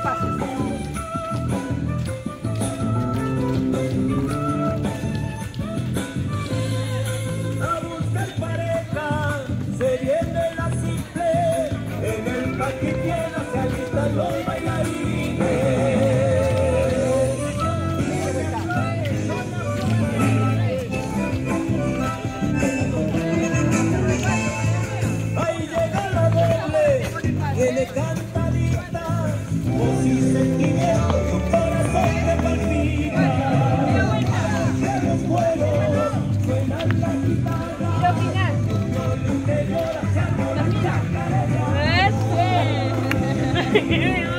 A buscar pareja, se viene la simple, en el Paquiquiela se alistan los bailarines. Ahí llega la doble, tiene cantadita, voz y sentimiento y un corazón que palpita. De los juegos suenan la guitarra, un violín que llora se arma una chacarera.